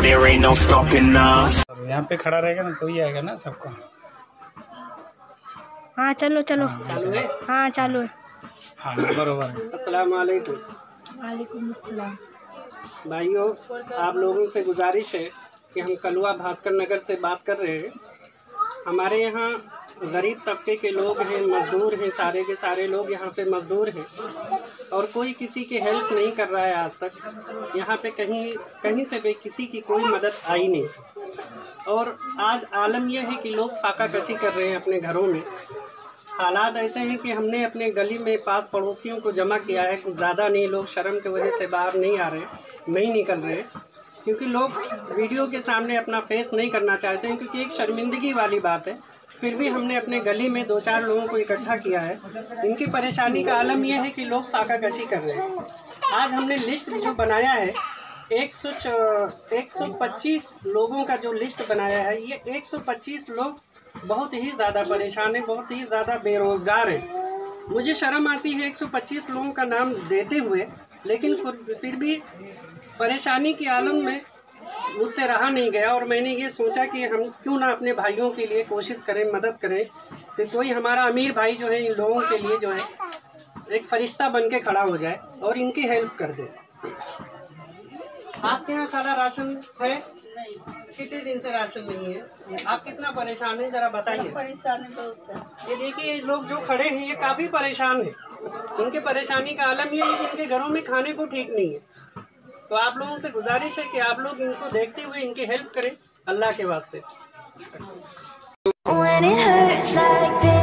there ain't no stopping us. यहाँ पे खड़ा रहेगा ना तो ही आएगा ना सबको। हाँ चलो चलो। चालू है? हाँ चालू है। हाँ बरोबर है। अस्सलाम वालेकुम। वालेकुम अस्सलाम। भाइयों, आप लोगों से गुजारिश है कि हम कलुआ भास्कर नगर से बात कर रहे हैं। हमारे यहाँ गरीब तबके के लोग हैं, मज़दूर हैं, सारे के सारे लोग यहाँ पे मज़दूर हैं और कोई किसी की हेल्प नहीं कर रहा है आज तक। यहाँ पे कहीं से भी किसी की कोई मदद आई नहीं और आज आलम यह है कि लोग फाका कशी कर रहे हैं अपने घरों में। हालात ऐसे हैं कि हमने अपने गली में पास पड़ोसियों को जमा किया है, कुछ ज़्यादा नहीं। लोग शर्म की वजह से बाहर नहीं आ रहे, नहीं निकल रहे, क्योंकि लोग वीडियो के सामने अपना फेस नहीं करना चाहते हैं, क्योंकि एक शर्मिंदगी वाली बात है। फिर भी हमने अपने गली में 2-4 लोगों को इकट्ठा किया है। इनकी परेशानी का आलम यह है कि लोग फाका कशी कर रहे हैं। आज हमने लिस्ट जो बनाया है 125 लोगों का जो लिस्ट बनाया है, ये 125 लोग बहुत ही ज़्यादा परेशान हैं, बहुत ही ज़्यादा बेरोज़गार हैं। मुझे शर्म आती है 125 लोगों का नाम देते हुए, लेकिन फिर भी परेशानी की आलम में मुझसे रहा नहीं गया और मैंने ये सोचा कि हम क्यों ना अपने भाइयों के लिए कोशिश करें, मदद करें कि कोई हमारा अमीर भाई जो है इन लोगों के लिए जो है एक फरिश्ता बन के खड़ा हो जाए और इनकी हेल्प कर दे। आपके यहाँ खाना राशन है? कितने दिन से राशन नहीं है? आप कितना परेशान है जरा बताइए। परेशान है दोस्त। ये देखिए, लोग जो खड़े हैं ये काफ़ी परेशान हैं। इनके परेशानी का आलम ये है कि इनके घरों में खाने को ठीक नहीं है। तो आप लोगों से गुजारिश है कि आप लोग इनको देखते हुए इनकी हेल्प करें, अल्लाह के वास्ते।